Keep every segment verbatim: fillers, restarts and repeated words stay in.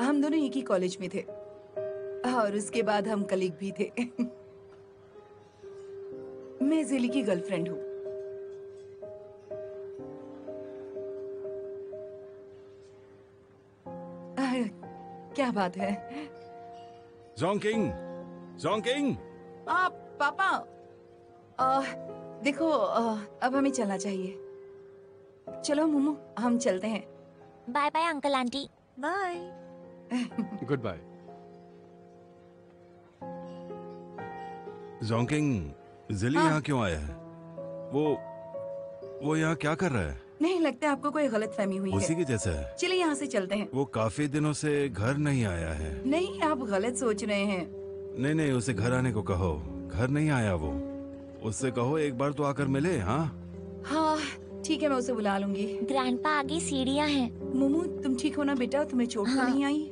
हम दोनों एक ही कॉलेज में थे और उसके बाद हम कलीग भी थे। मैं ज़ेली की गर्लफ्रेंड हूँ। आह, क्या बात है? जोंकिंग, जोंकिंग। आप पापा, आ, देखो आ, अब हमें चलना चाहिए। चलो मोमो, हम चलते हैं। Bye bye uncle aunty. Bye. Good bye. जोंकिंग, ज़ेली हाँ। यहाँ क्यों आया है? वो वो यहाँ क्या कर रहा है? नहीं लगता है आपको कोई गलतफहमी हुई उसी है। के जैसा है। चलिए यहाँ से चलते हैं। वो काफी दिनों से घर नहीं आया है। नहीं, आप गलत सोच रहे हैं। नहीं नहीं, उसे घर आने को कहो। घर नहीं आया वो। उससे कहो एक बार तो आकर मिले। हाँ हाँ ठीक है, मैं उसे बुला लूंगी। ग्रैंडपा आगे सीढ़ियाँ हैं। मोमो, तुम ठीक हो ना बेटा? तुम्हें चोट तो हाँ। नहीं आई?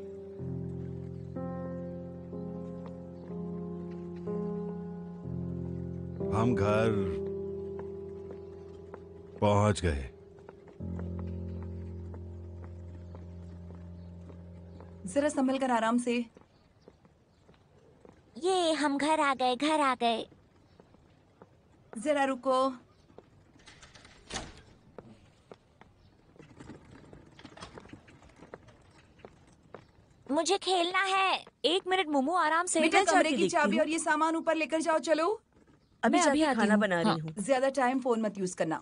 हम घर पहुंच गए। जरा संभल कर आराम से। ये हम घर आ गए, घर आ गए। जरा रुको। मुझे खेलना है। एक मिनट मोमो, आराम से। बेटा मैं कमरे जाके की देखती चाबी हूँ। और ये सामान ऊपर लेकर जाओ। चलो। अभी मैं अभी जाके आती खाना हूँ। बना हाँ। रही हूँ। ज्यादा टाइम फोन मत यूज करना।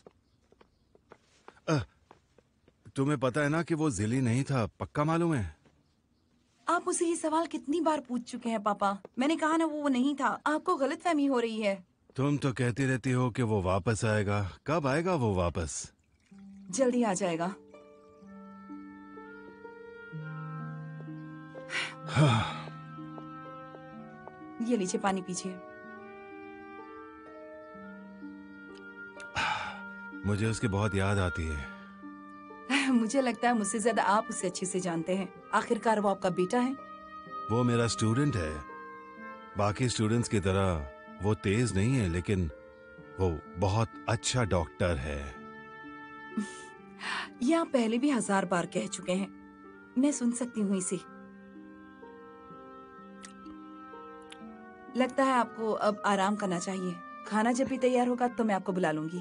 तुम्हें पता है ना कि वो ज़ेली नहीं था, पक्का मालूम है? आप उसे ये सवाल कितनी बार पूछ चुके हैं पापा? मैंने कहा ना वो वो नहीं था। आपको गलतफहमी हो रही है। तुम तो कहती रहती हो कि वो वापस आएगा। कब आएगा वो वापस? जल्दी आ जाएगा। ये लीजिए, पानी पीजिए। मुझे उसकी बहुत याद आती है। मुझे लगता है मुझसे ज्यादा आप उसे अच्छे से जानते हैं। आखिरकार वो आपका बेटा है। वो मेरा स्टूडेंट है। बाकी स्टूडेंट्स की तरह वो तेज नहीं है, लेकिन वो बहुत अच्छा डॉक्टर है। ये आप पहले भी हजार बार कह चुके हैं। मैं सुन सकती हूँ इसे। लगता है आपको अब आराम करना चाहिए। खाना जब भी तैयार होगा तो मैं आपको बुला लूंगी।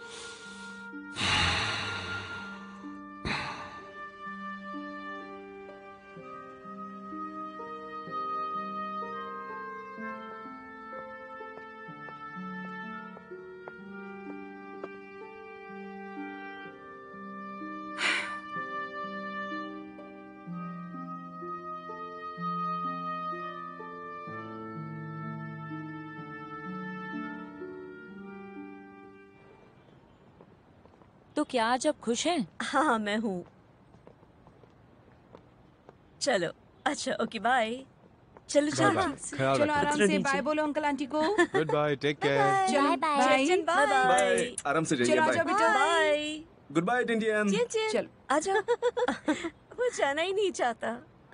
तो क्या आज आप खुश हैं? हाँ मैं हूँ। चलो अच्छा, ओके बाय। चलो बाय चलो बाय। ख्याल चलो रखना। आराम उतरो से नीचे। बाय बोलो अंकल आंटी को। Good bye, take care. चलो बाय बाय। बाय। चल, बाय बाय। आराम से जाइए। चलो आ बाय। जाओ बेटा। बाय। Good bye Indian. चिन चिन, चलो। आजा। वो जाना ही नहीं चाहता।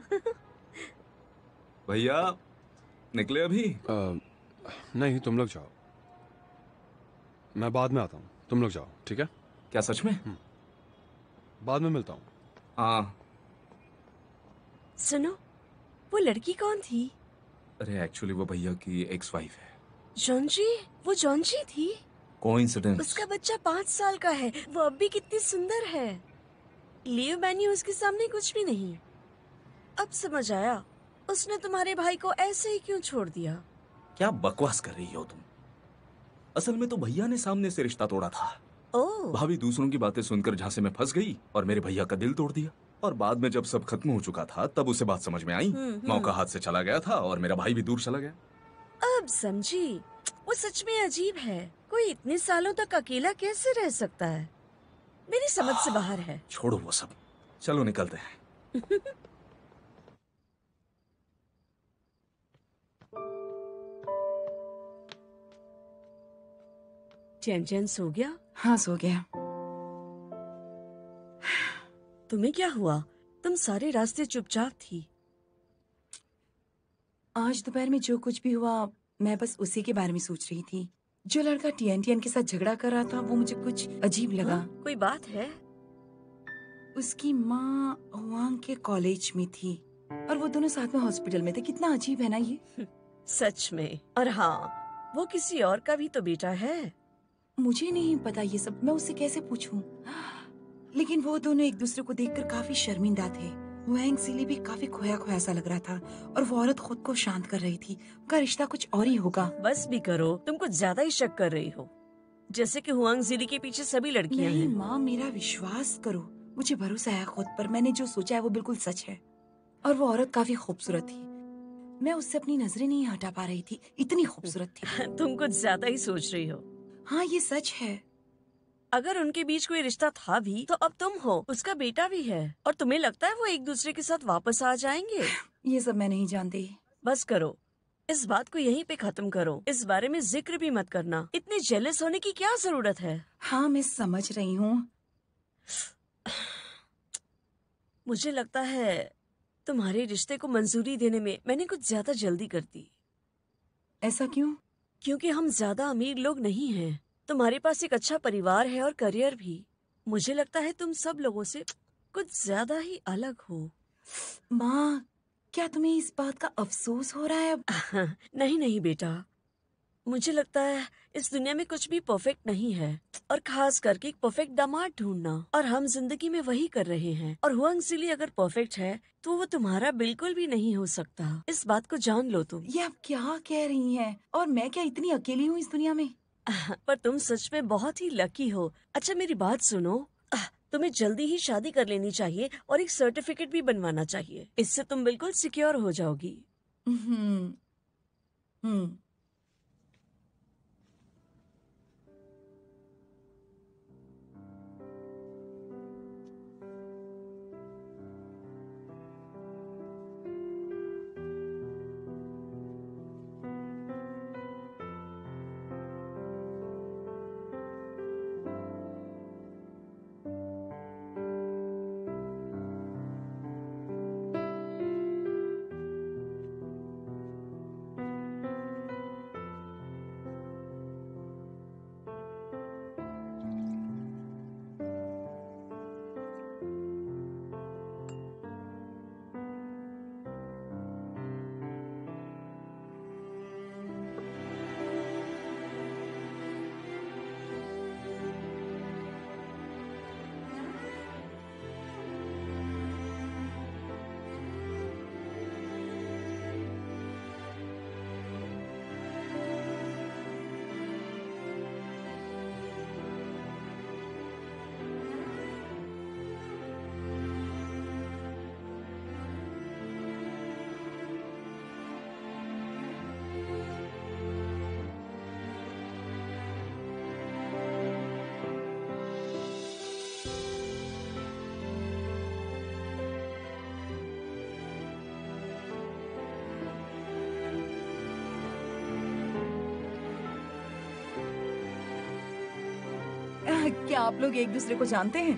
भैया निकले अभी? अ, नहीं, तुम लोग जाओ। मैं बाद में आता हूँ। तुम लोग जाओ, ठीक है? क्या सच में? बाद में मिलता हूँ। हाँ। सुनो, वो लड़की कौन थी? अरे एक्चुअली वो भैया की एक्स वाइफ है। जॉन्जी? वो जॉन्जी थी? कोइंसिडेंस। उसका बच्चा पाँच साल का है। वो अब भी कितनी सुंदर है। लियो मैन्यू उसके सामने कुछ भी नहीं। अब समझ आया उसने तुम्हारे भाई को ऐसे ही क्यों छोड़ दिया। क्या बकवास कर रही हो तुम? असल में तो भैया ने सामने से रिश्ता तोड़ा था। ओह। भाभी दूसरों की बातें सुनकर झांसे में फंस गई और मेरे भैया का दिल तोड़ दिया। और बाद में जब सब खत्म हो चुका था तब उसे बात समझ में आई। मौका हाथ से चला गया था और मेरा भाई भी दूर चला गया। अब समझी। वो सच में अजीब है। कोई इतने सालों तक अकेला कैसे रह सकता है? मेरी समझ से बाहर है। छोड़ो वो सब, चलो निकलते हैं। चैन चैन सो गया? हाँ सो गया। तुम्हें क्या हुआ? तुम सारे रास्ते चुपचाप थी। आज दोपहर में जो कुछ भी हुआ मैं बस उसी के बारे में सोच रही थी। जो लड़का टीएनटीएन के साथ झगड़ा कर रहा था वो मुझे कुछ अजीब लगा। हाँ? कोई बात है? उसकी माँ हुआंग के कॉलेज में थी। और वो दोनों साथ में हॉस्पिटल में थे। कितना अजीब है ना ये। सच में। और हाँ, वो किसी और का भी तो बेटा है। मुझे नहीं पता ये सब, मैं उससे कैसे पूछूं। लेकिन वो दोनों एक दूसरे को देखकर काफी शर्मिंदा थे। हुआंग सीली भी काफी खोया खोया सा लग रहा था और वो औरत खुद को शांत कर रही थी। उनका रिश्ता कुछ और ही होगा। बस भी करो, तुम कुछ ज्यादा ही शक कर रही हो, जैसे कि हुआंग जिली के पीछे सभी लड़कियां नहीं हैं। माँ, मेरा विश्वास करो, मुझे भरोसा है खुद पर। मैंने जो सोचा है वो बिल्कुल सच है। और वो औरत काफी खूबसूरत थी। मैं उससे अपनी नजरें नहीं हटा पा रही थी, इतनी खूबसूरत थी। तुम कुछ ज्यादा ही सोच रही हो। हाँ, ये सच है। अगर उनके बीच कोई रिश्ता था भी तो अब तुम हो, उसका बेटा भी है, और तुम्हें लगता है वो एक दूसरे के साथ वापस आ जाएंगे? ये सब मैं नहीं जानती। बस करो, इस बात को यहीं पे खत्म करो। इस बारे में जिक्र भी मत करना। इतने जेलस होने की क्या जरूरत है? हाँ, मैं समझ रही हूँ। मुझे लगता है तुम्हारे रिश्ते को मंजूरी देने में मैंने कुछ ज्यादा जल्दी कर दी। ऐसा क्यों? क्योंकि हम ज्यादा अमीर लोग नहीं हैं। तुम्हारे पास एक अच्छा परिवार है और करियर भी। मुझे लगता है तुम सब लोगों से कुछ ज्यादा ही अलग हो। माँ, क्या तुम्हें इस बात का अफसोस हो रहा है अब? नहीं नहीं बेटा, मुझे लगता है इस दुनिया में कुछ भी परफेक्ट नहीं है, और खास करके एक परफेक्ट दामाद ढूंढना। और हम जिंदगी में वही कर रहे हैं। और हुआंग जिली अगर परफेक्ट है तो वो तुम्हारा बिल्कुल भी नहीं हो सकता। इस बात को जान लो तुम। ये आप क्या कह रही हैं? और मैं क्या इतनी अकेली हूँ इस दुनिया में? पर तुम सच में बहुत ही लकी हो। अच्छा मेरी बात सुनो, आह, तुम्हें जल्दी ही शादी कर लेनी चाहिए और एक सर्टिफिकेट भी बनवाना चाहिए। इससे तुम बिल्कुल सिक्योर हो जाओगी। हम्म हम्म आह, क्या आप लोग एक दूसरे को जानते हैं?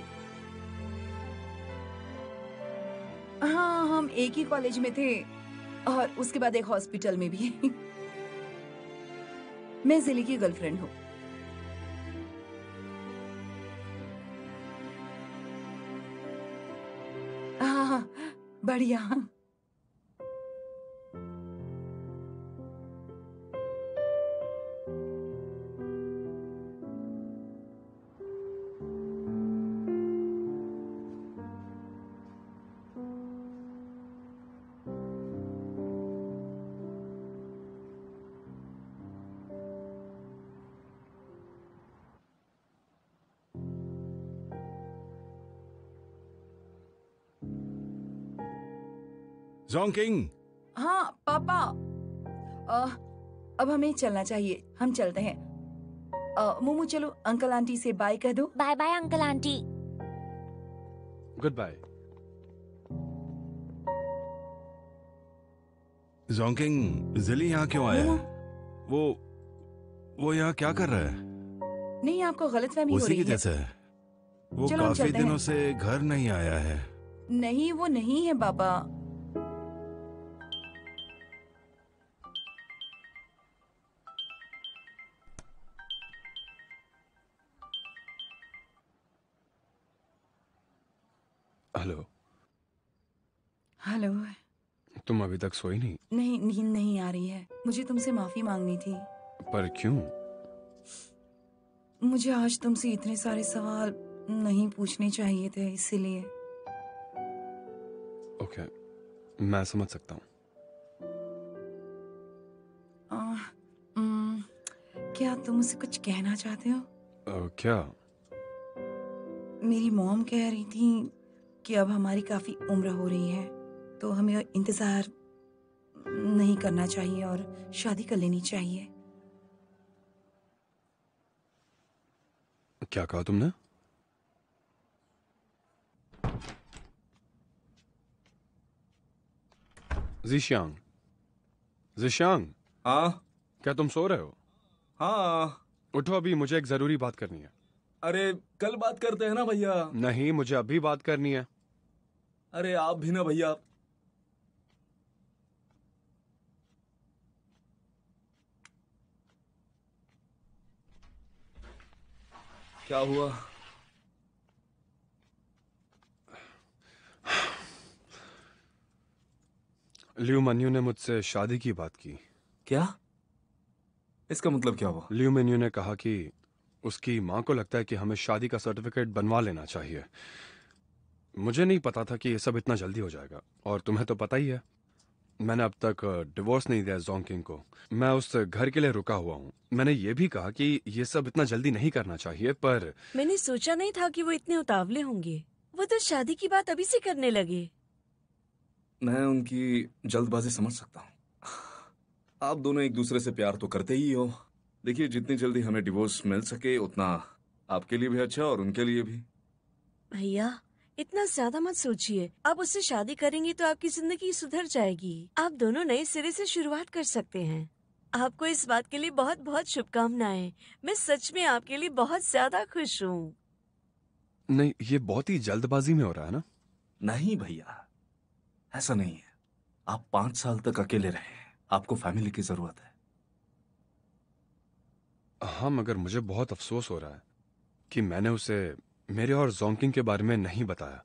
हाँ, हम एक ही कॉलेज में थे और उसके बाद एक हॉस्पिटल में भी। मैं जिली की गर्लफ्रेंड हूँ। हाँ हाँ, बढ़िया। जोंकिंग, हाँ पापा, आ, अब हमें चलना चाहिए, हम चलते हैं। आ, मोमू चलो अंकल आंटी से बाय कह दो। Bye bye uncle aunty. Good bye. जोंकिंग, जिली यहाँ क्यों आया है? वो वो यहाँ क्या कर रहा है? नहीं, आपको गलतफहमी हो उसी रही की है। जैसे है। वो चलो हम काफी चलते हैं। दिनों से घर नहीं आया है। नहीं, वो नहीं है पापा। हेलो। हेलो। तुम अभी तक सोई नहीं? नहीं, नींद नहीं आ रही है। मुझे तुमसे माफी मांगनी थी। पर क्यों? मुझे आज तुमसे इतने सारे सवाल नहीं पूछने चाहिए थे, इसीलिए। ओके, मैं समझ सकता हूँ। आ, उम, क्या तुम मुझसे कुछ कहना चाहते हो? अ, क्या? मेरी मॉम कह रही थी कि अब हमारी काफी उम्र हो रही है, तो हमें इंतजार नहीं करना चाहिए और शादी कर लेनी चाहिए। क्या कहा तुमने? ज़िशांग, ज़िशांग, हाँ क्या तुम सो रहे हो? हाँ। उठो, अभी मुझे एक जरूरी बात करनी है। अरे कल बात करते हैं ना भैया। नहीं, मुझे अभी बात करनी है। अरे आप भी ना भैया। क्या हुआ? लियू मन्यू ने मुझसे शादी की बात की। क्या? इसका मतलब क्या हुआ? लियू मन्यू ने कहा कि उसकी माँ को लगता है कि हमें शादी का सर्टिफिकेट बनवा लेना चाहिए। मुझे नहीं पता था कि ये सब इतना जल्दी हो जाएगा, और तुम्हें तो पता ही है, मैंने अब तक डिवोर्स नहीं दिया जोंग को। मैं उस घर के लिए रुका हुआ हूँ। मैंने ये भी कहा कि ये सब इतना जल्दी नहीं करना चाहिए, पर मैंने सोचा नहीं था कि वो इतने उतावले होंगे। वो तो शादी की बात अभी से करने लगे। मैं उनकी जल्दबाजी समझ सकता हूँ। आप दोनों एक दूसरे से प्यार तो करते ही हो। देखिए, जितनी जल्दी हमें डिवोर्स मिल सके उतना आपके लिए भी अच्छा और उनके लिए भी। भैया, इतना ज्यादा मत सोचिए। आप उससे शादी करेंगे तो आपकी जिंदगी सुधर जाएगी। आप दोनों नए सिरे से शुरुआत कर सकते हैं। आपको इस बात के लिए बहुत बहुत शुभकामनाएं। मैं सच में आपके लिए बहुत ज्यादा खुश हूँ। नहीं, ये बहुत ही जल्दबाजी में हो रहा है ना? नहीं भैया, ऐसा नहीं है। आप पांच साल तक अकेले रहे हैं, आपको फैमिली की जरूरत है। हाँ, मगर मुझे बहुत अफसोस हो रहा है कि मैंने उसे मेरे और जोंकिंग के बारे में नहीं बताया।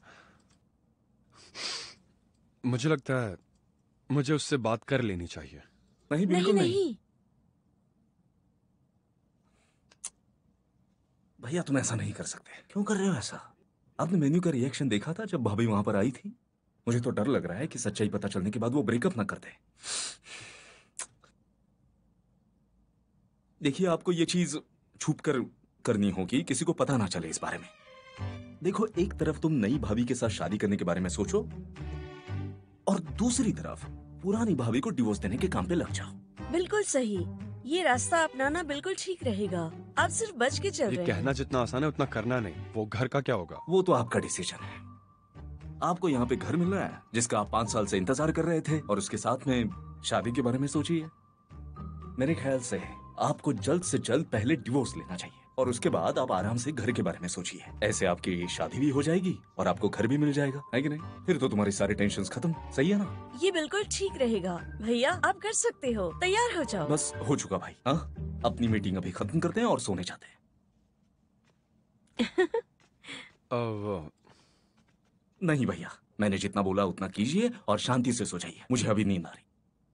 मुझे लगता है मुझे उससे बात कर लेनी चाहिए। नहीं, नहीं बिल्कुल नहीं, नहीं, भैया तुम ऐसा नहीं कर सकते। क्यों कर रहे हो ऐसा? आपने मेन्यू का रिएक्शन देखा था जब भाभी वहां पर आई थी? मुझे तो डर लग रहा है कि सच्चाई पता चलने के बाद वो ब्रेकअप ना कर दे। देखिए, आपको ये चीज छुप कर करनी होगी, किसी को पता ना चले इस बारे में। देखो, एक तरफ तुम नई भाभी के साथ शादी करने के बारे में सोचो, और दूसरी तरफ पुरानी भाभी को डिवोर्स देने के काम पे लग जाओ। बिल्कुल सही। ये रास्ता अपनाना बिल्कुल ठीक रहेगा। आप सिर्फ बच के चल ये रहे कहना हैं। जितना आसान है उतना करना नहीं। वो घर का क्या होगा? वो तो आपका डिसीजन है। आपको यहाँ पे घर मिल रहा है जिसका आप पांच साल से इंतजार कर रहे थे, और उसके साथ में शादी के बारे में सोचिए। मेरे ख्याल से आपको जल्द से जल्द पहले डिवोर्स लेना चाहिए, और उसके बाद आप आराम से घर के बारे में सोचिए। ऐसे आपकी शादी भी हो जाएगी और आपको घर भी मिल जाएगा, है कि नहीं? फिर तो तुम्हारी सारी टेंशन्स खत्म। सही है ना? ये बिल्कुल ठीक रहेगा। भैया, आप कर सकते हो। तैयार हो जाओ। बस हो चुका भाई। हाँ, अपनी मीटिंग अभी खत्म करते हैं और सोने जाते हैं। अब नहीं भैया, मैंने जितना बोला उतना कीजिए और शांति से सो जाइए। मुझे अभी नींद आ रही।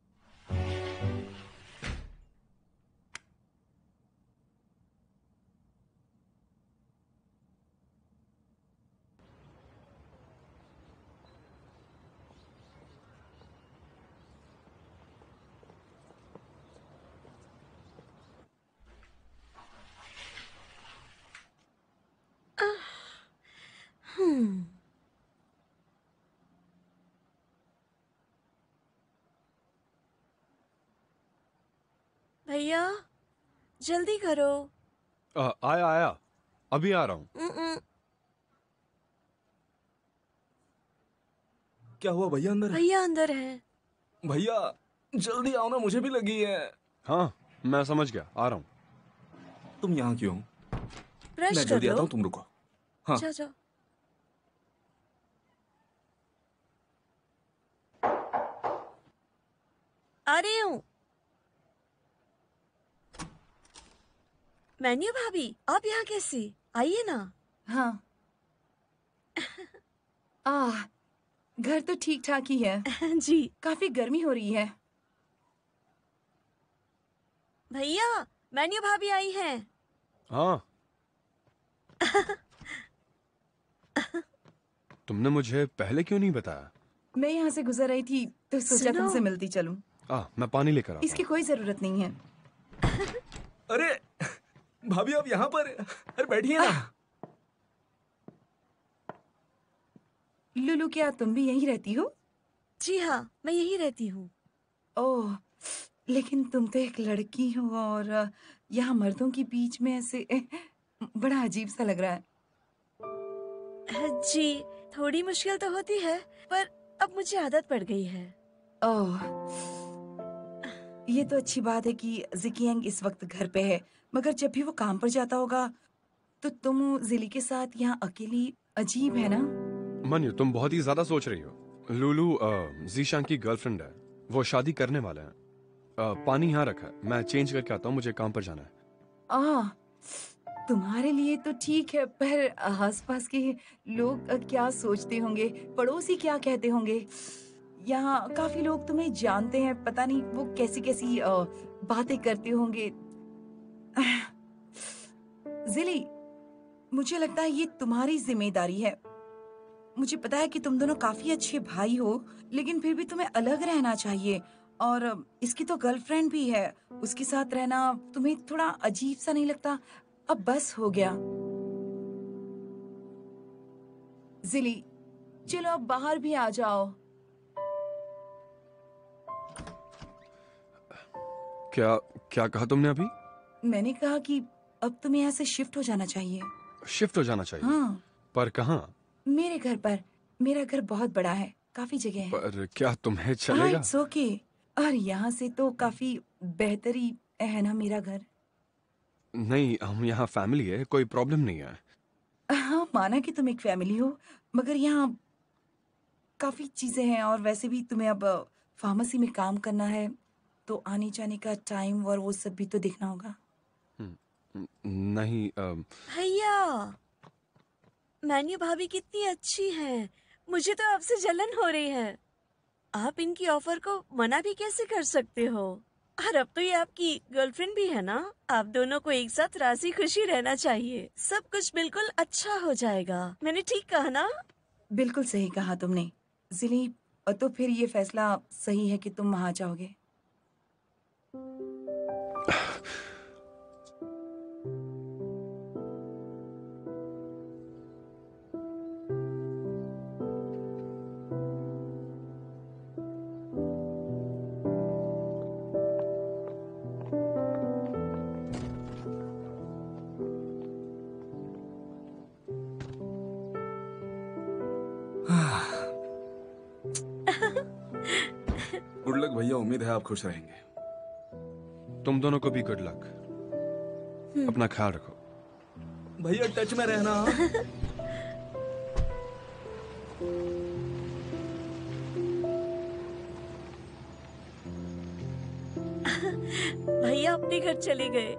हम्म भैया, जल्दी करो। आ, आया आया, अभी आ रहा हूँ। उम्म, क्या हुआ भैया? अंदर है? भैया अंदर है। भैया जल्दी आओ ना, मुझे भी लगी है। हाँ, मैं समझ गया, आ रहा हूँ। तुम यहाँ क्यों? ब्रश मैं कर जल्दी आता लो। हूँ, तुम रुको। हाँ। जाओ जाओ। आ रही हूँ। मेन्यू भाभी, आप यहाँ कैसे? आइए ना। हाँ। आ, घर तो ठीक ठाक ही है। जी काफी गर्मी हो रही है। भैया, मैन्यू भाभी आई हैं। हाँ। तुमने मुझे पहले क्यों नहीं बताया? मैं यहाँ से गुजर रही थी तो सोचा सुनो। तुमसे मिलती चलूं। आ, मैं पानी लेकर आता इसकी कोई जरूरत नहीं है। अरे भाभी आप यहाँ पर, अरे बैठिए ना। लुलू, क्या तुम भी यहीं रहती हो? जी हाँ, मैं यहीं रहती हूँ। ओह, लेकिन तुम तो एक लड़की हो और अ, यहाँ मर्दों के बीच में ऐसे ए, बड़ा अजीब सा लग रहा है। जी, थोड़ी मुश्किल तो होती है, पर अब मुझे आदत पड़ गई है। ओह, ये तो अच्छी बात है कि जिकियांग इस वक्त घर पे है, मगर जब भी वो काम पर जाता होगा तो तुम जिली के साथ यहाँ अकेली, अजीब है ना? मनयू, तुम बहुत ही ज्यादा सोच रही हो। लुलू अ, जीशान की गर्लफ्रेंड है, वो शादी करने वाले हैं। अ, पानी यहाँ रखा है, मैं चेंज करके आता हूँ, मुझे काम पर जाना है। आ, तुम्हारे लिए तो ठीक है, पर आसपास के लोग अ, क्या सोचते होंगे, पड़ोसी क्या कहते होंगे? यहाँ काफी लोग तुम्हें जानते हैं, पता नहीं वो कैसी कैसी अ, बातें करते होंगे। जिली, मुझे लगता है ये तुम्हारी जिम्मेदारी है। मुझे पता है कि तुम दोनों काफी अच्छे भाई हो, लेकिन फिर भी तुम्हें अलग रहना चाहिए। और अ, इसकी तो गर्लफ्रेंड भी है, उसके साथ रहना तुम्हें थोड़ा अजीब सा नहीं लगता? अब बस हो गया। जिली, चलो अब बाहर भी आ जाओ। क्या क्या कहा तुमने अभी? मैंने कहा कि अब तुम्हें यहाँ से शिफ्ट हो जाना चाहिए। शिफ्ट हो जाना चाहिए? हाँ, पर कहाँ? मेरे घर पर। मेरा घर बहुत बड़ा है, काफी जगह है। पर क्या तुम्हें हाँ, चलेगा? It's okay. और यहाँ से तो काफी बेहतरी है ना मेरा घर। नहीं, हम यहाँ फैमिली है, कोई प्रॉब्लम नहीं है। हाँ, माना कि तुम एक फैमिली हो, मगर यहाँ काफी चीजें हैं और वैसे भी तुम्हें अब फार्मेसी में काम करना है, तो आने जाने का टाइम और वो सब भी तो देखना होगा। न- नहीं अ, भैया, मैन्यू भाभी कितनी अच्छी हैं। मुझे तो आपसे जलन हो रही है। आप इनकी ऑफर को मना भी कैसे कर सकते हो? और अब तो ये आपकी गर्लफ्रेंड भी है ना। आप दोनों को एक साथ राजी खुशी रहना चाहिए। सब कुछ बिल्कुल अच्छा हो जाएगा। मैंने ठीक कहा ना? बिल्कुल सही कहा तुमने जिली। तो फिर ये फैसला सही है कि तुम वहां जाओगे। गुड लक भैया, उम्मीद है आप खुश रहेंगे। तुम दोनों को भी गुड लक। अपना ख्याल रखो। भैया टच में रहना। भैया अपने घर चले गए।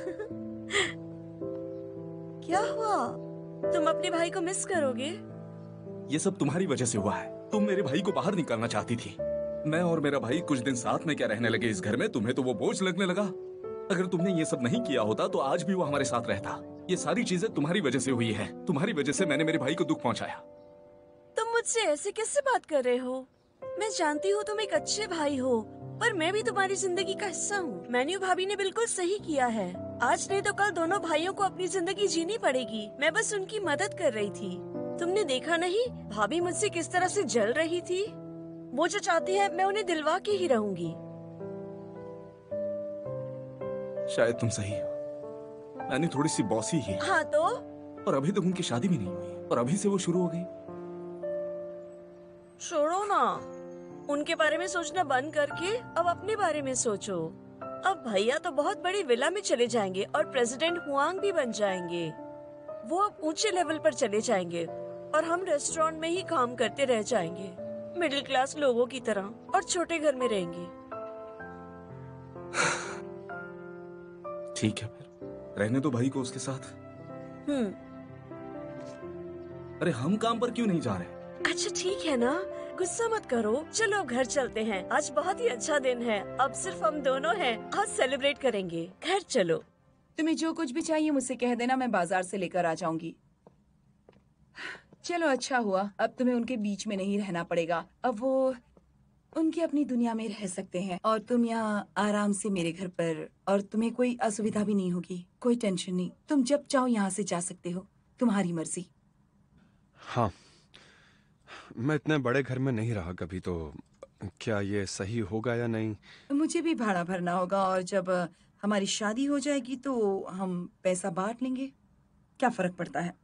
क्या हुआ? तुम अपने भाई को मिस करोगे? ये सब तुम्हारी वजह से हुआ है। तुम मेरे भाई को बाहर निकालना चाहती थी। मैं और मेरा भाई कुछ दिन साथ में क्या रहने लगे इस घर में, तुम्हें तो वो बोझ लगने लगा। अगर तुमने ये सब नहीं किया होता तो आज भी वो हमारे साथ रहता। ये सारी चीजें तुम्हारी वजह से हुई है। तुम्हारी वजह से मैंने मेरे भाई को दुख पहुंचाया। तुम मुझसे ऐसे कैसे बात कर रहे हो? मैं जानती हूँ तुम एक अच्छे भाई हो, पर मैं भी तुम्हारी जिंदगी का हिस्सा हूँ। मैन्यू भाभी ने बिल्कुल सही किया है। आज नहीं तो कल दोनों भाइयों को अपनी जिंदगी जीनी पड़ेगी। मैं बस उनकी मदद कर रही थी। तुमने देखा नहीं भाभी मुझसे किस तरह से जल रही थी? वो जो चाहती है मैं उन्हें दिलवा के ही रहूंगी। शायद तुम सही हो। मैंने थोड़ी सी बॉसी है। हाँ तो? और अभी तक उनकी शादी भी नहीं हुई और अभी से वो शुरू हो गई। छोड़ो ना, उनके बारे में सोचना बंद करके अब अपने बारे में सोचो। अब भैया तो बहुत बड़ी विला में चले जाएंगे और प्रेसिडेंट हुआंग भी बन जाएंगे। वो अब ऊंचे लेवल पर चले जाएंगे और हम रेस्टोरेंट में ही काम करते रह जाएंगे, मिडिल क्लास लोगों की तरह, और छोटे घर में रहेंगे। ठीक है, फिर रहने दो भाई को उसके साथ। हम्म अरे हम काम पर क्यों नहीं जा रहे? अच्छा ठीक है ना, गुस्सा मत करो, चलो अब घर चलते हैं। आज बहुत ही अच्छा दिन है, अब सिर्फ हम दोनों हैं। आज सेलिब्रेट करेंगे, घर चलो। तुम्हें जो कुछ भी चाहिए मुझसे कह देना, मैं बाजार से लेकर आ जाऊंगी। चलो अच्छा हुआ, अब तुम्हें उनके बीच में नहीं रहना पड़ेगा। अब वो उनकी अपनी दुनिया में रह सकते हैं और तुम यहाँ आराम से मेरे घर पर, और तुम्हें कोई असुविधा भी नहीं होगी। कोई टेंशन नहीं, तुम जब चाहो यहाँ से जा सकते हो, तुम्हारी मर्जी। हाँ, मैं इतने बड़े घर में नहीं रहा कभी, तो क्या ये सही होगा या नहीं? मुझे भी भाड़ा भरना होगा, और जब अ, हमारी शादी हो जाएगी तो हम पैसा बांट लेंगे। क्या फर्क पड़ता है।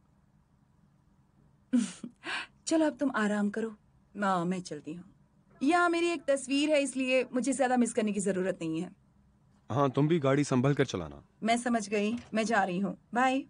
चलो अब तुम आराम करो, माँ मैं चलती हूँ। यहाँ मेरी एक तस्वीर है, इसलिए मुझे ज्यादा मिस करने की जरूरत नहीं है। हाँ, तुम भी गाड़ी संभल कर चलाना। मैं समझ गई, मैं जा रही हूँ, बाय।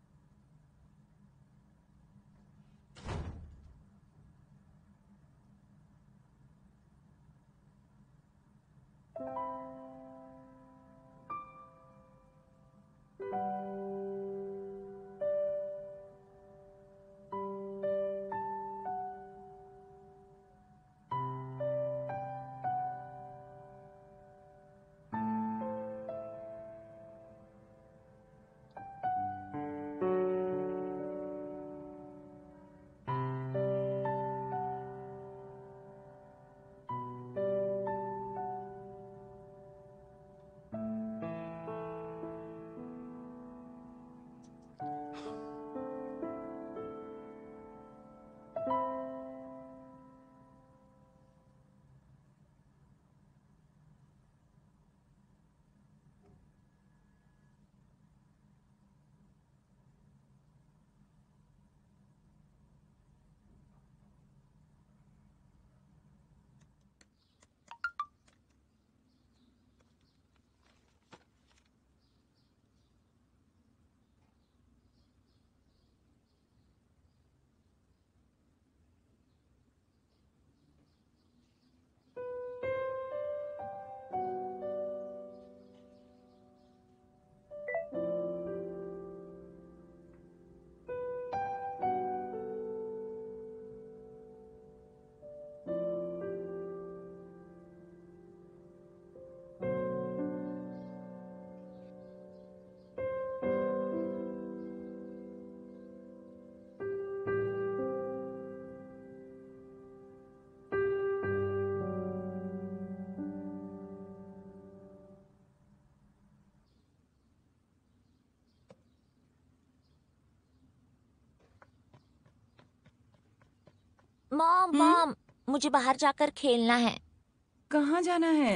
मॉम हम्म? मॉम, मुझे बाहर जाकर खेलना है। कहाँ जाना है?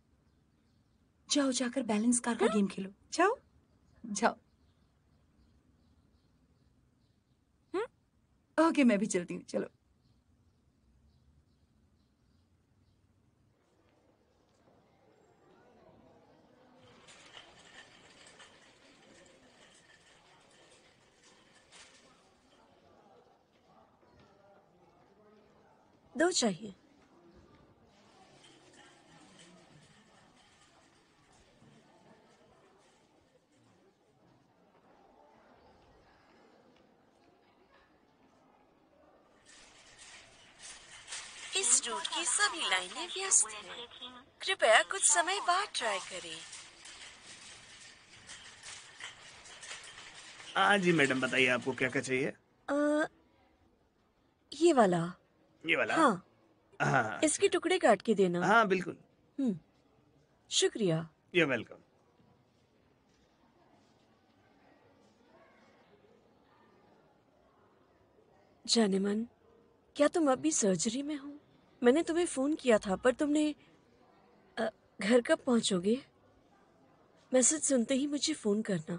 जाओ जाकर बैलेंस कार का गेम खेलो, जाओ जाओ। ओके मैं भी चलती हूँ, चलो। दो चाहिए। इस रूट की सभी लाइनें व्यस्त हैं। कृपया कुछ समय बाद ट्राई करें। हाँ जी मैडम, बताइए आपको क्या क्या चाहिए? अ, ये वाला। ये वाला? हाँ, हाँ इसके टुकड़े काट के देना। हाँ बिल्कुल। हम्म, शुक्रिया। You welcome. जाने मन, क्या तुम अभी सर्जरी में हो? मैंने तुम्हें फोन किया था, पर तुमने अ, घर कब पहुंचोगे? मैसेज सुनते ही मुझे फोन करना।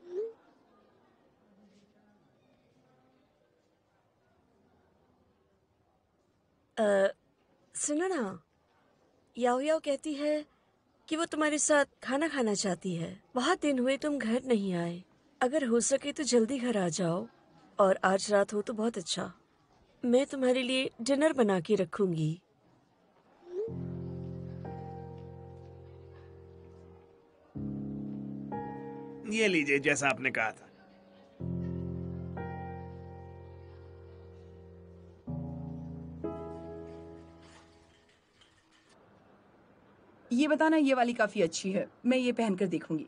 अ, सुनो ना, याओ याओ कहती है कि वो तुम्हारे साथ खाना खाना चाहती है। बहुत दिन हुए तुम घर नहीं आए। अगर हो सके तो जल्दी घर आ जाओ, और आज रात हो तो बहुत अच्छा। मैं तुम्हारे लिए डिनर बना के रखूंगी। ये लीजिए, जैसा आपने कहा था। ये बताना, ये वाली काफी अच्छी है, मैं ये पहनकर देखूंगी।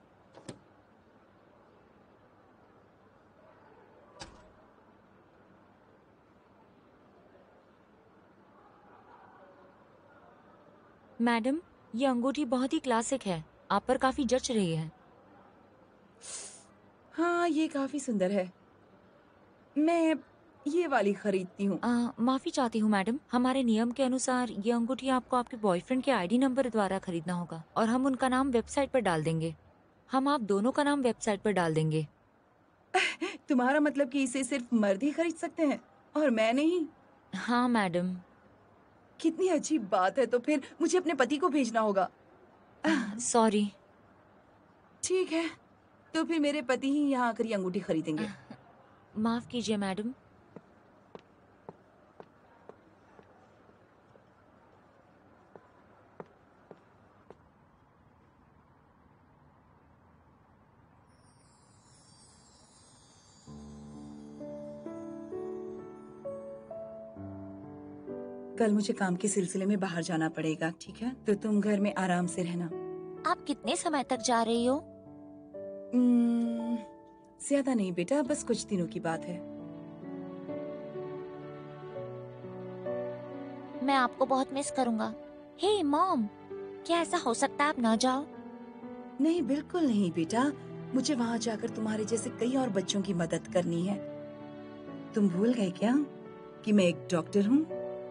मैडम, ये अंगूठी बहुत ही क्लासिक है, आप पर काफी जच रही है। हाँ, ये काफी सुंदर है, मैं ये वाली खरीदती हूँ। आ, माफी चाहती हूँ मैडम, हमारे नियम के अनुसार ये अंगूठी आपको आपके बॉयफ्रेंड के आईडी नंबर द्वारा खरीदना होगा और हम उनका नाम वेबसाइट पर डाल देंगे। हम आप दोनों का नाम वेबसाइट पर डाल देंगे। तुम्हारा मतलब कि इसे सिर्फ मर्द ही खरीद सकते हैं और मैं नहीं? हाँ मैडम। कितनी अच्छी बात है, तो फिर मुझे अपने पति को भेजना होगा। सॉरी। ठीक है, तो फिर मेरे पति ही यहाँ आकर ये अंगूठी खरीदेंगे। माफ कीजिए मैडम। कल मुझे काम के सिलसिले में बाहर जाना पड़ेगा, ठीक है? तो तुम घर में आराम से रहना। आप कितने समय तक जा रही हो? हम्म, ज्यादा नहीं बेटा, बस कुछ दिनों की बात है। मैं आपको बहुत मिस करूंगा। हे मॉम, क्या ऐसा हो सकता है आप न जाओ? नहीं, बिल्कुल नहीं बेटा, मुझे वहाँ जाकर तुम्हारे जैसे कई और बच्चों की मदद करनी है। तुम भूल गए क्या कि मैं एक डॉक्टर हूँ?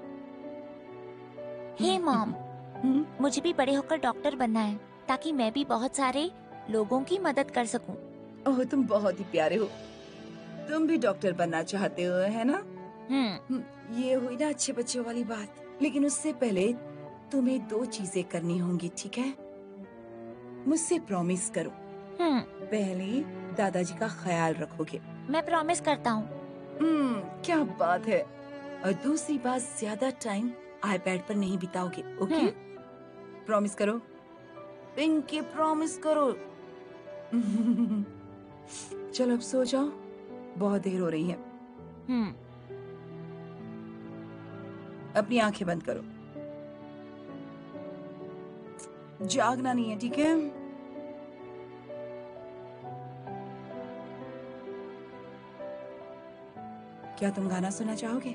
हे मॉम, हम्म, मुझे भी बड़े होकर डॉक्टर बनना है ताकि मैं भी बहुत सारे लोगों की मदद कर सकूं। ओह, तुम बहुत ही प्यारे हो। तुम भी डॉक्टर बनना चाहते हो, है ना? हम्म। हम्म, ये हुई ना अच्छे बच्चों वाली बात। लेकिन उससे पहले तुम्हें दो चीजें करनी होंगी, ठीक है? मुझसे प्रॉमिस करो। हम्म, पहले दादाजी का ख्याल रखोगे। मैं प्रॉमिस करता हूँ। हम्म, क्या बात है। और दूसरी बात, ज्यादा टाइम आईपैड पर नहीं बिताओगे, ओके? प्रॉमिस करो पिंकी, प्रॉमिस करो। चलो अब सो जाओ, बहुत देर हो रही है। हम्म। अपनी आंखें बंद करो, जागना नहीं है, ठीक है? क्या तुम गाना सुनना चाहोगे?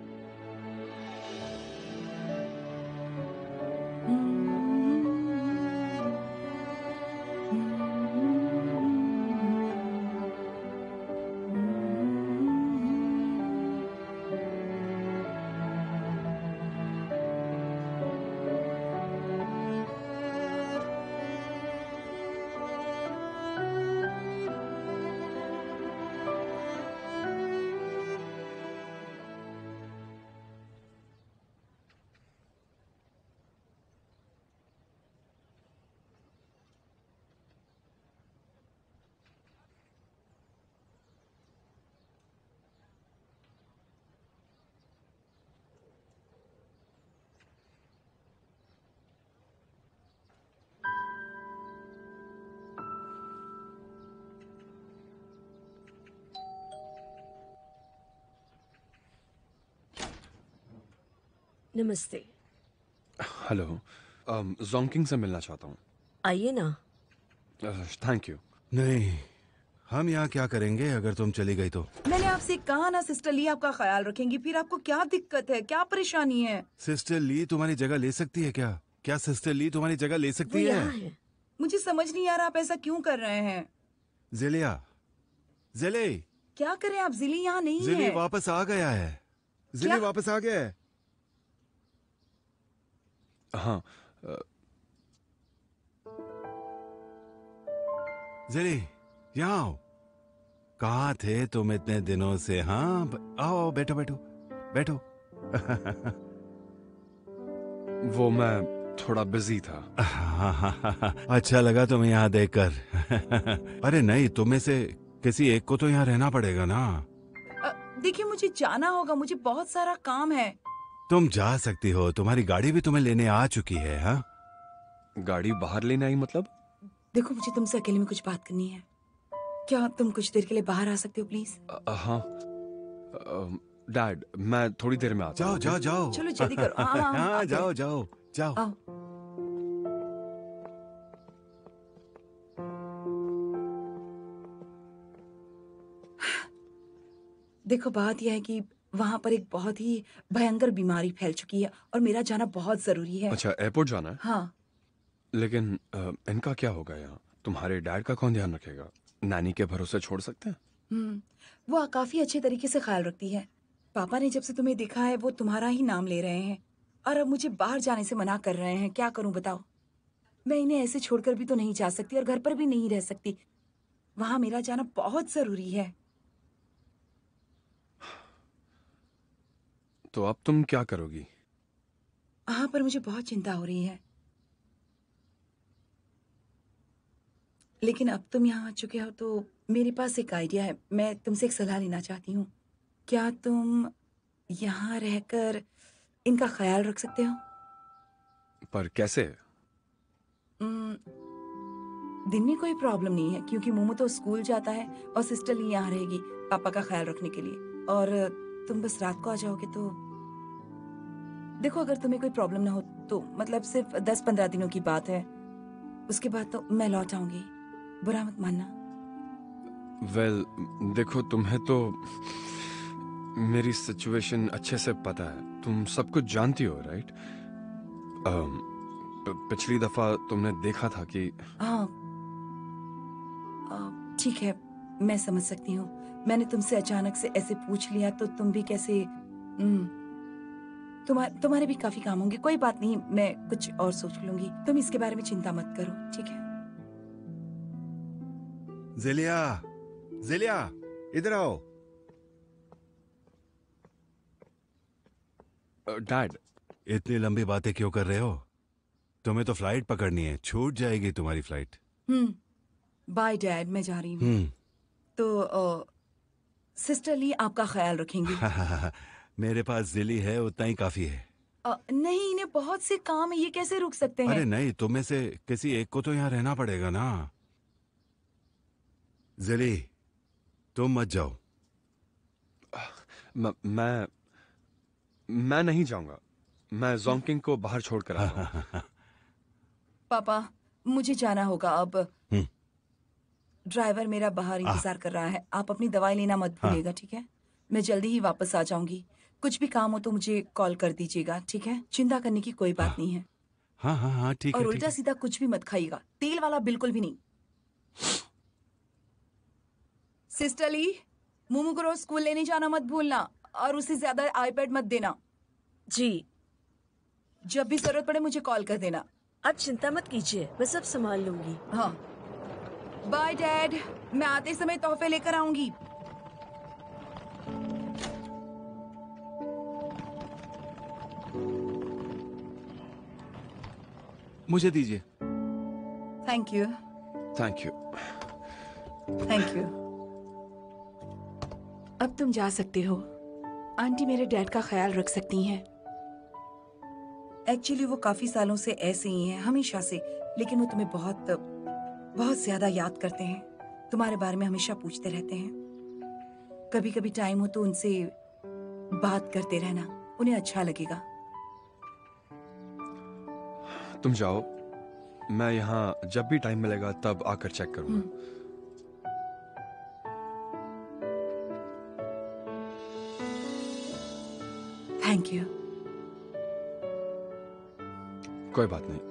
नमस्ते। हेलो, अम, जोंकिंग से मिलना चाहता हूँ। आइए ना। Thank you. नहीं, हम यहाँ क्या करेंगे अगर तुम चली गई तो? मैंने आपसे कहा ना, सिस्टर ली आपका ख्याल रखेंगी। फिर आपको क्या दिक्कत है, क्या परेशानी है? सिस्टर ली तुम्हारी जगह ले सकती है क्या? क्या सिस्टर ली तुम्हारी जगह ले वो सकती यहाँ है? है। मुझे समझ नहीं आ रहा आप ऐसा क्यों कर रहे हैं। जिलिया, जिले, क्या करें आप? जिली यहाँ नहीं जिली है। वापस आ गया है। जिली क्या? वापस आ गया है। हाँ, अ, जिली, यहाँ आओ। कहाँ थे तुम इतने दिनों से? हाँ, ब- आओ, बैठो बैठो बैठो। वो मैं थोड़ा बिजी था। अच्छा लगा तुम्हें यहाँ देखकर। अरे नहीं, तुम्हें से किसी एक को तो यहाँ रहना पड़ेगा ना। अ, देखिए, मुझे जाना होगा, मुझे बहुत सारा काम है। तुम जा सकती हो, तुम्हारी गाड़ी भी तुम्हें लेने आ चुकी है। हाँ, गाड़ी बाहर लेने आई मतलब? देखो, मुझे तुमसे अकेले में कुछ बात करनी है। क्या तुम कुछ देर के लिए बाहर आ सकते हो प्लीज? अ, हाँ, अ, डैड, मैं थोड़ी देर में आता जाओ हूँ। जाओ जाओ। चलो जल्दी करो। हाँ, हाँ, हाँ, आते जाओ हैं। जाओ जाओ। आओ। देखो बात यह है कि वहां पर एक बहुत ही भयंकर बीमारी फैल चुकी है और मेरा जाना बहुत जरूरी है। अच्छा, एयरपोर्ट जाना है? हाँ। लेकिन अ, इनका क्या होगा यहाँ? तुम्हारे डैड का कौन ध्यान रखेगा? नानी के भरोसे छोड़ सकते हैं? हम्म वो काफी अच्छे तरीके से ख्याल रखती है। पापा ने जब से तुम्हें देखा है वो तुम्हारा ही नाम ले रहे हैं और अब मुझे बाहर जाने से मना कर रहे हैं। क्या करूं बताओ? मैं इन्हें ऐसे छोड़कर भी तो नहीं जा सकती और घर पर भी नहीं रह सकती। वहां मेरा जाना बहुत जरूरी है। तो अब तुम क्या करोगी? हाँ, पर मुझे बहुत चिंता हो रही है। लेकिन अब तुम यहाँ आ चुके हो तो मेरे पास एक आइडिया है। मैं तुमसे एक सलाह लेना चाहती हूँ। क्या तुम यहाँ रहकर इनका ख्याल रख सकते हो? पर कैसे? उम्म, दिन में कोई प्रॉब्लम नहीं है क्योंकि मोमो तो स्कूल जाता है और सिस्टर ली यहाँ रहेगी पापा का ख्याल रखने के लिए। और तुम बस रात को आ जाओगे तो देखो, अगर तुम्हें कोई प्रॉब्लम ना हो तो मतलब सिर्फ दस पंद्रह दिनों की बात है। उसके बाद तो मैं लौट आऊंगी। बुरा मत मानना। वेल well, देखो, तुम्हें तो मेरी सिचुएशन अच्छे से पता है। तुम सब कुछ जानती हो, राइट? पिछली दफा तुमने देखा था कि हाँ, आ, ठीक है, मैं समझ सकती हूँ। मैंने तुमसे अचानक से ऐसे पूछ लिया तो तुम भी कैसे तुम्हारे तुम्हारे भी काफी काम होंगे। कोई बात नहीं, मैं कुछ और सोच लूंगी। तुम इसके बारे में चिंता मत करो, ठीक है? जिलिया, जिलिया, इधर आओ। डैड, इतनी लंबी बातें क्यों कर रहे हो? तुम्हें तो फ्लाइट पकड़नी है, छूट जाएगी तुम्हारी फ्लाइट। हम्म बाय डैड, मैं जा रही हूँ। हम्म तो आ, सिस्टर ली आपका ख्याल रखेंगी। मेरे पास जिली है, उतना ही काफी है। आ, नहीं, इन्हें बहुत से काम है, ये कैसे रुक सकते हैं? अरे नहीं, तुम में से किसी एक को तो यहाँ रहना पड़ेगा ना। जिली, तुम मत जाओ। म, मैं मैं नहीं जाऊंगा। मैं जोंकिंग को बाहर छोड़कर आऊंगा। पापा, मुझे जाना होगा अब। हम्म। ड्राइवर मेरा बाहर इंतजार कर रहा है। आप अपनी दवाई लेना मत भूलिएगा, ठीक है? मैं जल्दी ही वापस आ जाऊंगी। कुछ भी काम हो तो मुझे कॉल कर दीजिएगा, ठीक है? चिंता करने की कोई बात नहीं है। हाँ हाँ हाँ, ठीक है। और ठीक उल्टा है। सीधा कुछ भी मत खाइएगा, तेल वाला बिल्कुल भी नहीं। सिस्टर ली, मोमो को रोज स्कूल लेने जाना मत भूलना और उसे ज्यादा आईपैड मत देना। जी। जब भी जरूरत पड़े मुझे कॉल कर देना। आप चिंता मत कीजिए, मैं सब संभाल लूंगी। हाँ, बाय डैड। मैं आते समय तोहफे लेकर आऊंगी। मुझे दीजिए। Thank you, thank you. Thank you. अब तुम जा सकते हो। आंटी मेरे डैड का ख्याल रख सकती हैं। एक्चुअली वो काफी सालों से ऐसे ही हैं, हमेशा से। लेकिन वो तुम्हें बहुत बहुत ज्यादा याद करते हैं। तुम्हारे बारे में हमेशा पूछते रहते हैं। कभी कभी टाइम हो तो उनसे बात करते रहना, उन्हें अच्छा लगेगा। तुम जाओ, मैं यहाँ जब भी टाइम मिलेगा तब आकर चेक करूंगा। Thank you. कोई बात नहीं।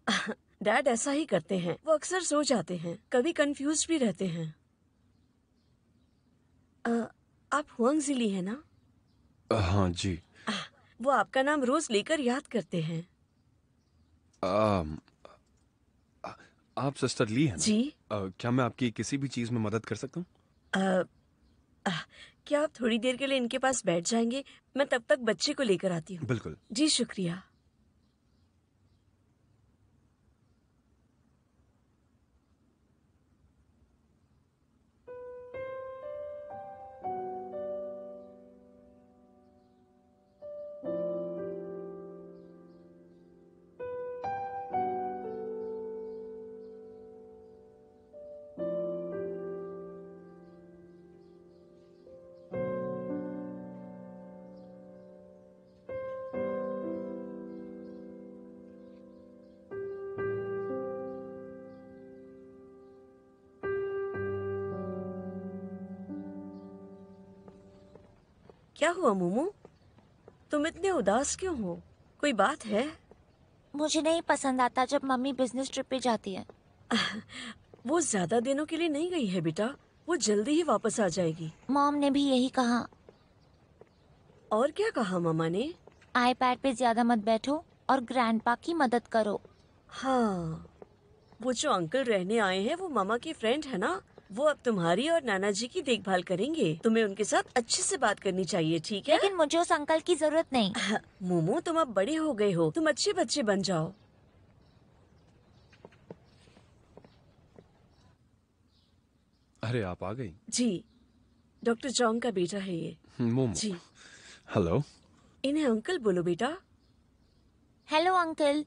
डैड ऐसा ही करते हैं, वो अक्सर सो जाते हैं, कभी कंफ्यूज भी रहते हैं। अ, आप हुआंग जिली है ना? हाँ जी। वो आपका नाम रोज लेकर याद करते हैं। आम, आ- आप सिस्टर ली है ना? जी। आ, क्या मैं आपकी किसी भी चीज में मदद कर सकता हूँ? अ, अ, क्या आप थोड़ी देर के लिए इनके पास बैठ जाएंगे? मैं तब तक बच्चे को लेकर आती हूँ। बिल्कुल। जी शुक्रिया। क्या हुआ मोमो? तुम इतने उदास क्यों हो? कोई बात है? मुझे नहीं पसंद आता जब मम्मी बिजनेस ट्रिप पे जाती है। वो ज्यादा दिनों के लिए नहीं गई है बेटा, वो जल्दी ही वापस आ जाएगी। मॉम ने भी यही कहा। और क्या कहा मामा ने? आईपैड पे ज्यादा मत बैठो और ग्रैंडपा की मदद करो। हाँ, वो जो अंकल रहने आए हैं वो मामा के फ्रेंड है ना, वो अब तुम्हारी और नाना जी की देखभाल करेंगे। तुम्हें उनके साथ अच्छे से बात करनी चाहिए, ठीक है? लेकिन मुझे उस अंकल की जरूरत नहीं। मोमो, तुम अब बड़े हो गए हो, तुम अच्छे बच्चे बन जाओ। अरे आप आ गई। जी, डॉक्टर जॉन्ग का बेटा है ये। मोमो। जी, हेलो। इन्हें अंकल बोलो बेटा। Hello uncle.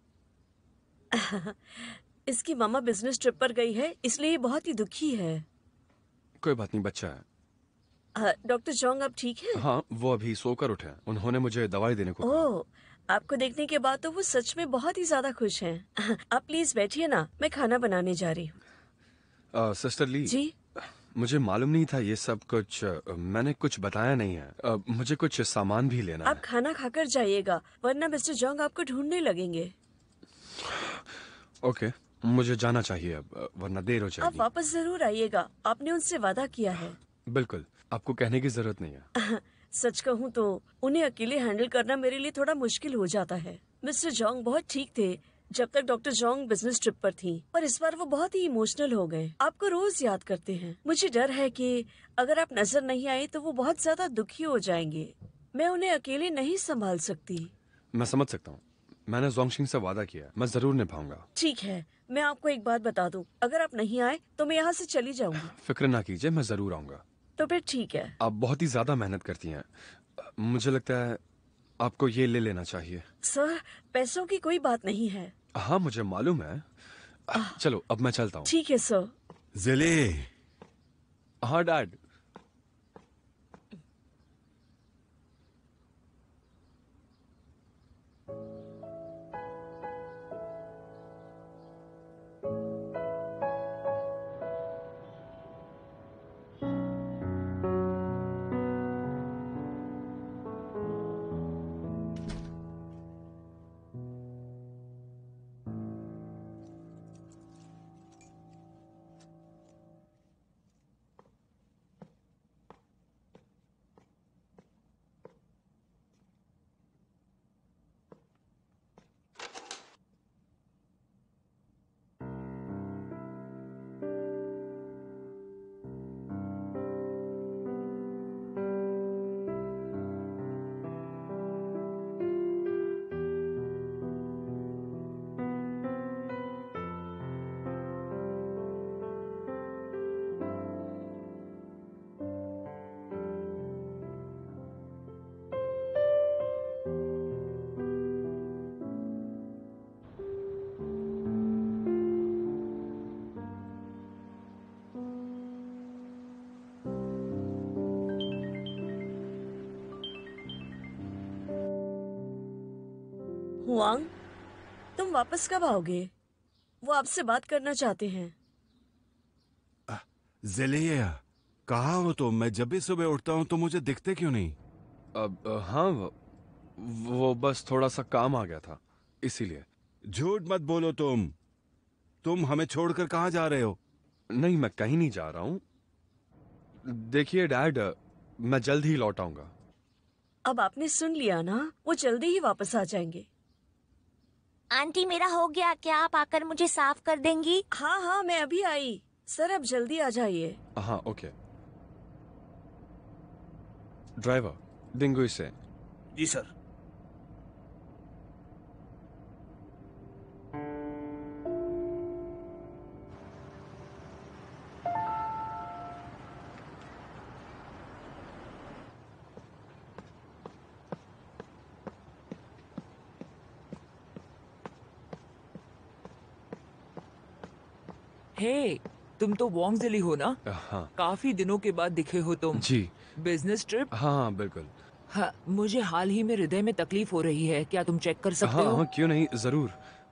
इसकी मामा बिजनेस ट्रिप पर गई है, इसलिए ये बहुत ही दुखी है। कोई बात नहीं, बच्चा है। अ, डॉक्टर जॉन्ग अब ठीक है? हाँ, वो अभी सोकर उठे हैं। उन्होंने मुझे दवाई देने को कहा। ओह, आपको देखने के बाद तो वो सच में बहुत ही ज्यादा खुश हैं। आप प्लीज बैठिए ना, मैं खाना बनाने जा रही हूँ। आ, सिस्टर ली, जी? मुझे मालूम नहीं था ये सब कुछ। आ, मैंने कुछ बताया नहीं है। आ, मुझे कुछ सामान भी लेना आप खाना खाकर जाइएगा, वरना मिस्टर जॉन्ग आपको ढूंढने लगेंगे। है। ओके, मुझे जाना चाहिए अब, वरना देर हो आप जाएगी। वापस जरूर आइएगा, आपने उनसे वादा किया है। बिल्कुल, आपको कहने की जरूरत नहीं है। सच कहूँ तो उन्हें अकेले हैंडल करना मेरे लिए थोड़ा मुश्किल हो जाता है। मिस्टर जॉन्ग बहुत ठीक थे जब तक डॉक्टर जॉन्ग बिजनेस ट्रिप पर थी, पर इस बार वो बहुत ही इमोशनल हो गए। आपको रोज याद करते हैं। मुझे डर है कि अगर आप नजर नहीं आए तो वो बहुत ज्यादा दुखी हो जाएंगे। मैं उन्हें अकेले नहीं संभाल सकती। मैं समझ सकता हूँ। मैंने जोंगशिंग से वादा किया है, मैं जरूर निभाऊंगा। ठीक है, मैं आपको एक बात बता दूं, अगर आप नहीं आए तो मैं यहाँ से चली जाऊंगी। फिक्र ना कीजिए, मैं जरूर आऊंगा। तो फिर ठीक है। आप बहुत ही ज्यादा मेहनत करती हैं। मुझे लगता है आपको ये ले लेना चाहिए। सर, पैसों की कोई बात नहीं है। हाँ, मुझे मालूम है। चलो, अब मैं चलता हूँ। ठीक है सर। जिले, हाँ डैड। हुआंग, तुम वापस कब आओगे? वो आपसे बात करना चाहते हैं। जिले, कहाँ हो तुम? मैं जब भी सुबह उठता हूँ तो मुझे दिखते क्यों नहीं? अब हाँ, वो, वो बस थोड़ा सा काम आ गया था, इसीलिए। झूठ मत बोलो तुम तुम हमें छोड़कर कहाँ जा रहे हो? नहीं, मैं कहीं नहीं जा रहा हूँ। देखिए डैड, मैं जल्द ही लौट आऊंगा। अब आपने सुन लिया ना, वो जल्दी ही वापस आ जाएंगे। आंटी मेरा हो गया, क्या आप आकर मुझे साफ कर देंगी? हाँ हाँ, मैं अभी आई। सर अब जल्दी आ जाइए। हाँ ओके। ड्राइवर, डिंगो इसे। जी सर। हे, तुम तो वोंगजिली हो ना? हाँ काफी दिनों के बाद दिखे हो तुम। जी। Business trip? हाँ बिल्कुल। हाँ, मुझे हाल ही में हृदय में तकलीफ हो रही है, क्या तुम चेक कर सकते हाँ हो? हाँ, क्यों नहीं, जरूर।